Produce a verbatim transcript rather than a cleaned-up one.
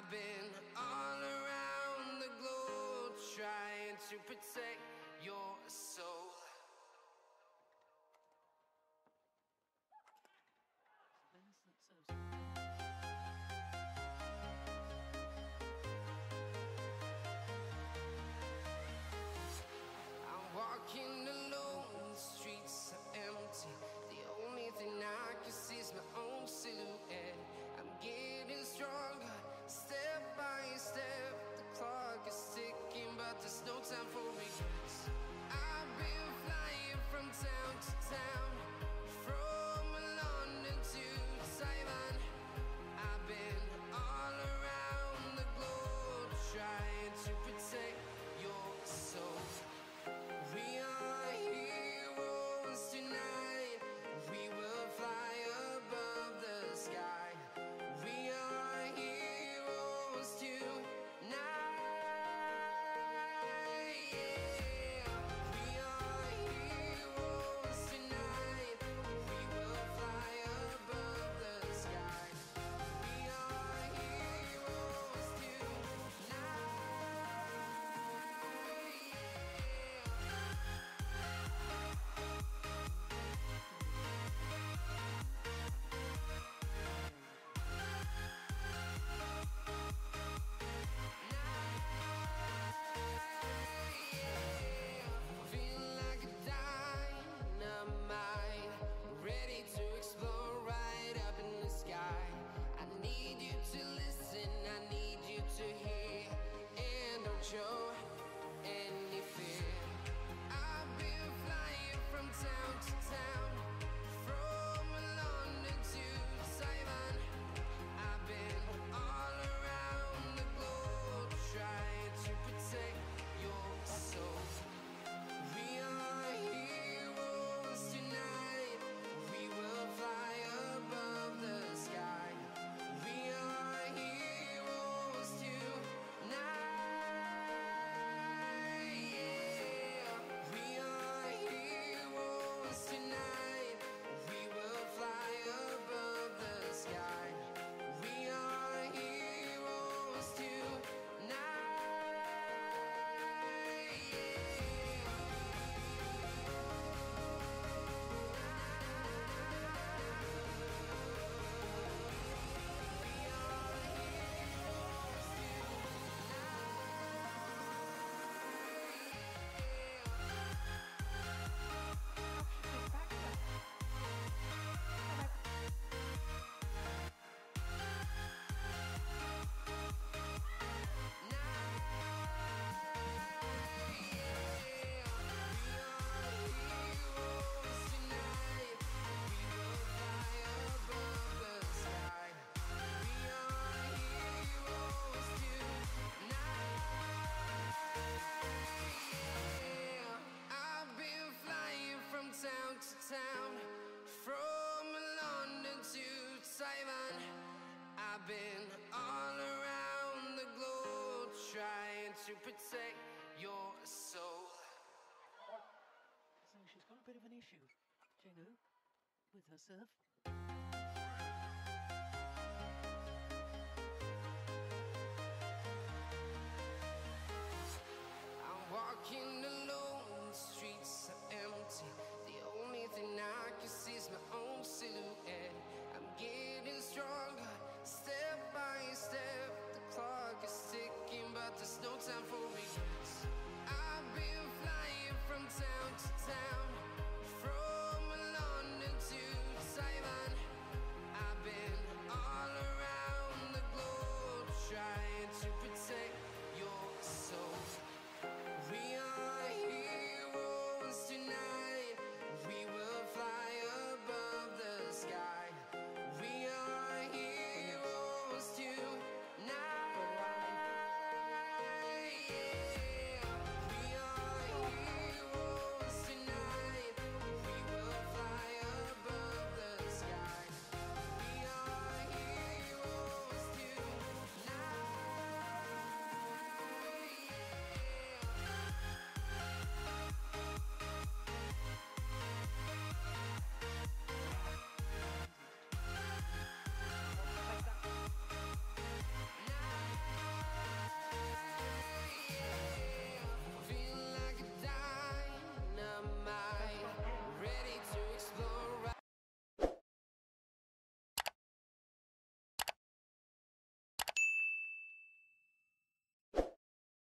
I've been all around the globe trying to protect your soul. I'm walking alone, the streets are empty. The only thing I can see is my own silhouette. I'm getting stronger, step by step. The clock is ticking, but there's no time for regrets. I've been flying from town to town, from London to Taiwan. I've been all around the globe trying to protect your soul. We are heroes tonight. We will fly above the sky. We are heroes tonight. Yeah. We are heroes tonight. We will fly above the sky. We are heroes tonight. Feeling like a dynamite, ready to explode right up in the sky. I need you to listen, I need you to hear, and don't show any fear. I've been flying from town to town, from London to Taiwan. I've been all around the globe trying to protect your soul. We are heroes tonight. We will fly above the sky. We are heroes tonight. Yeah. We are heroes tonight. We will fly above the sky. We are heroes tonight. Town to town, from London to Taiwan. I've been all around the globe trying to protect your soul. So she's got a bit of an issue, Jingu, with her surf.